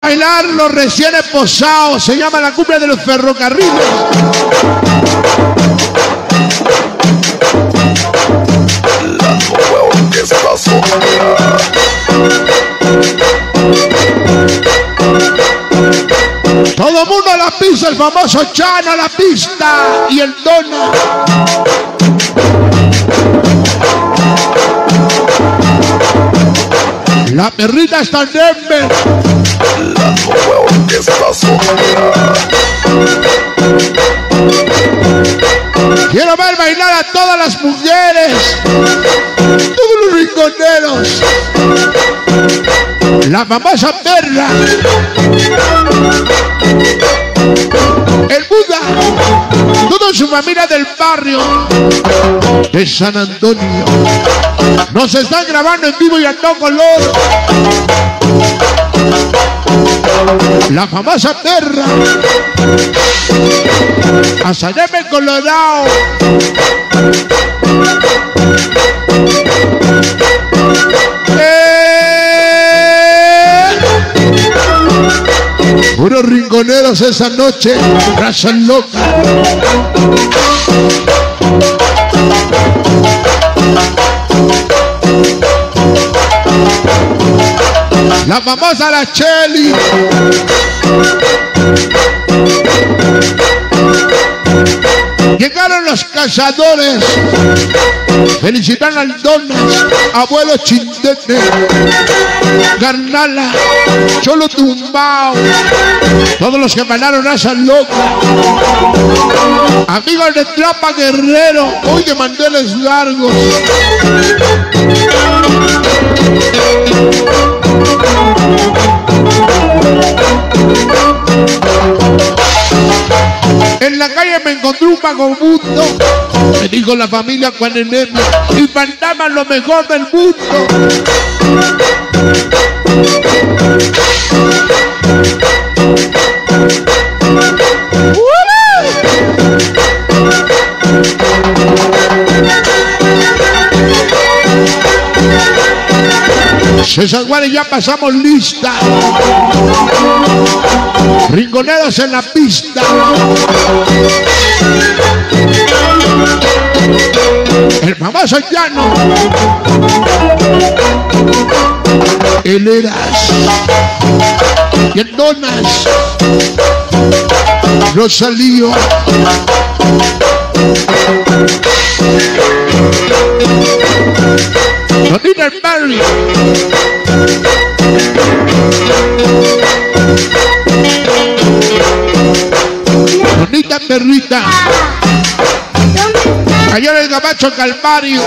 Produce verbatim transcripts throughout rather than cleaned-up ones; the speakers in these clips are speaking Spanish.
bailar los recién esposados. Se llama la cumbia de los ferrocarriles. La nueva orquesta sonora. Todo mundo a la pista, el famoso Chano a la pista y el Dona. La perrita está en Denver. La nueva orquesta sonora. Quiero ver bailar a todas las mujeres, todos los rinconeros. La famosa perra, el Buda, toda su familia del barrio de San Antonio. Nos están grabando en vivo y a todo color. La famosa perra, hasta Denver, Colorado. Puros rinconeros esa noche, raza loca. La famosa la Cheli. Llegaron los cazadores. Felicitan al Donas, abuelo Chindete, Garnala, Cholo Tumbao, todos los que bailaron raza loca. Amigos de Trapa Guerrero, hoy de manteles largos. En la calle me encontré un vagabundo. Me dijo la familia Juanenemia, y fantasma lo mejor del mundo. César Juárez, ya pasamos lista. Rinconeros en la pista. El famoso Llano. El Eras. Y el Donas. Rosalío. Donita el Barry. Donita Perrita. Allá en el Gabacho Calvario.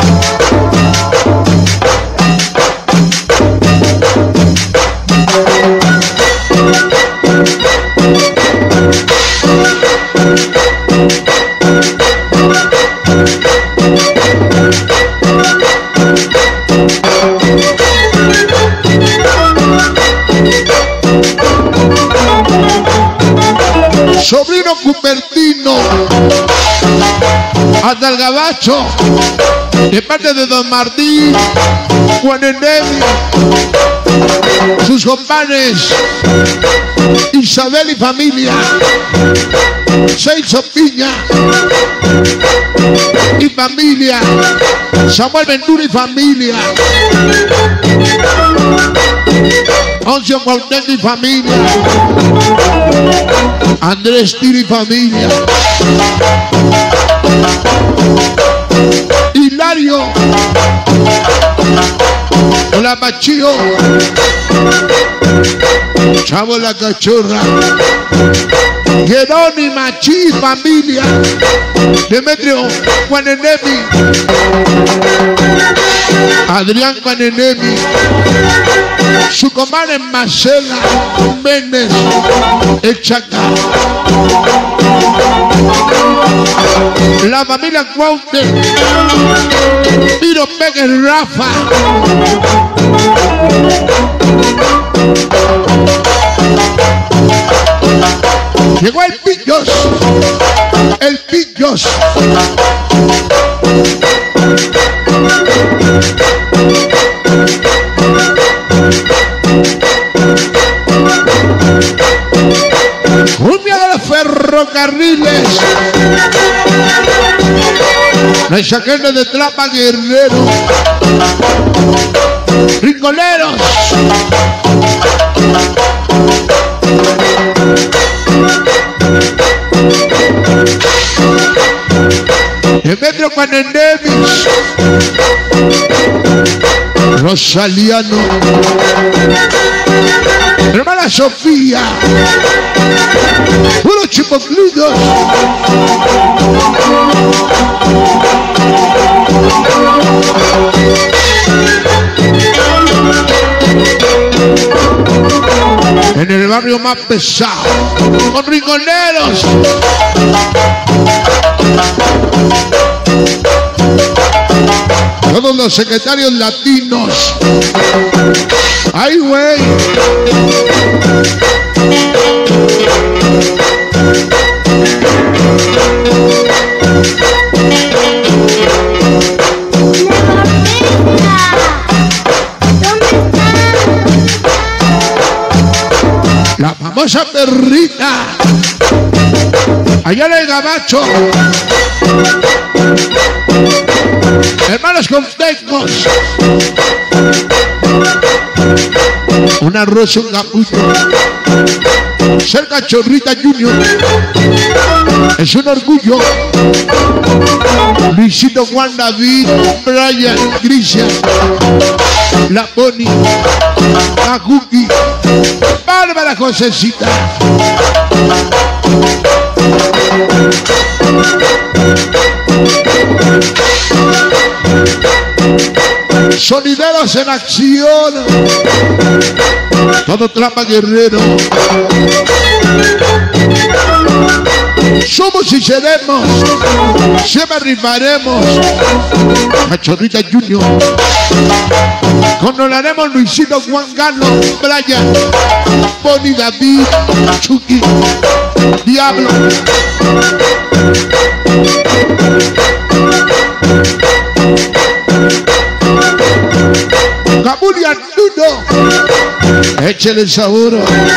Sobrino Cupertino, hasta el Gabacho, de parte de Don Martín, Juanenemia, sus compadres, Isabel y familia, Celso Piña y familia, Samuel Ventura y familia, Oncio Cuauhtémoc y familia, Andrés Tiro y familia, Hilario, Hola Pachío, Chavo la Cachorra, Jerónimo Machí y familia, Demetrio Juanenemi, Adrián Juanenemi, su comadre Marcela Méndez, el Chaca, la familia Cuauhtémoc, Piro Pérez Rafa, llegó el Pillos, el Pillos. ferrocarriles. La chaqueta de Tlapa Guerrero. Rinconeros. El Metro Panenemis. Rosaliano. Hermana Sofía. Unos chipocludos. En el barrio más pesado, con rinconeros. Todos los secretarios latinos. ¡Ay, güey! La famosa perrita. Allá en el Gabacho. Hermanos Contecos. Un arroz, un capullo. Cerca Chorrita Junior. Es un orgullo. Luisito, Juan, David, Brian, Grisia, La Pony, La Cookie, Bárbara Josecita. Sonideros en acción. Todo Tlapa Guerrero. Somos y seremos. Siempre rifaremos. Cachorrita Junior. Controlaremos Luisito, Juan, Galo, Brian, Pony, David, Chucky, Diablo. Cabuli Arturo. Échale el sabor.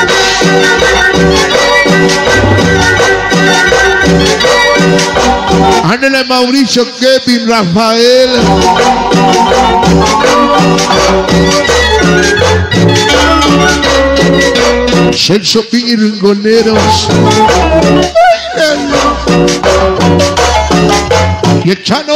Ándale Mauricio, Kevin, Rafael. Celso Pin y Rinconeros. Y el Chano.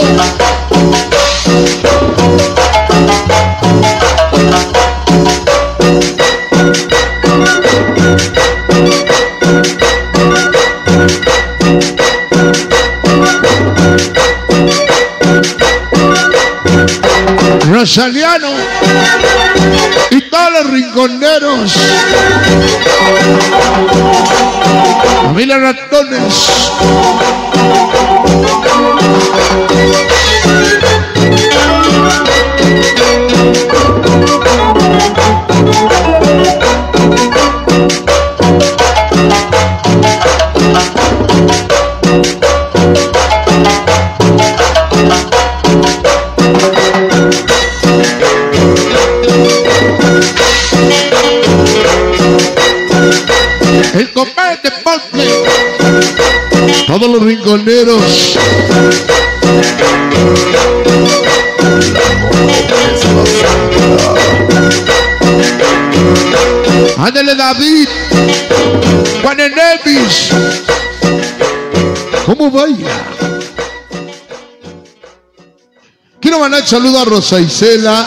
Rosaliano y todos los rinconeros. Familia Ratones. El compadre de Ponte. Todos los rinconeros. Ándale David. Juan Enemis. ¿Cómo vaya? Quiero mandar saludo a Rosa Isela.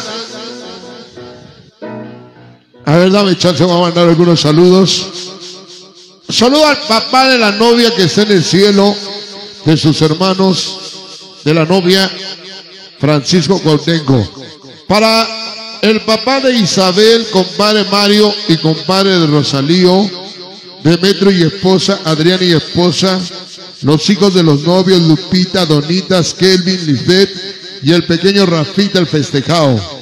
A ver, dame chance, voy a mandar algunos saludos. Saludo al papá de la novia que está en el cielo, de sus hermanos, de la novia, Francisco Cuauhtémoc. Para el papá de Isabel, compadre Mario y compadre de Rosalío, Demetrio y esposa, Adrián y esposa, los hijos de los novios, Lupita, Donitas, Kelvin, Lisbeth y el pequeño Rafita el festejado.